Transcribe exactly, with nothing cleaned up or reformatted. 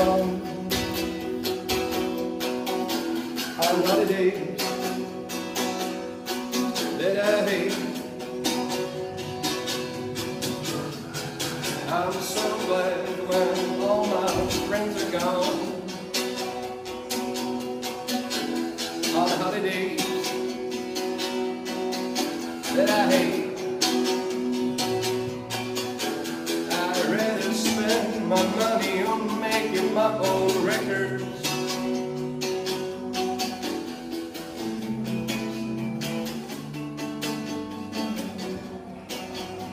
gone on holidays that I hate. I'm so glad when all my friends are gone on holidays that I hate. I'd rather spend my money on making my own records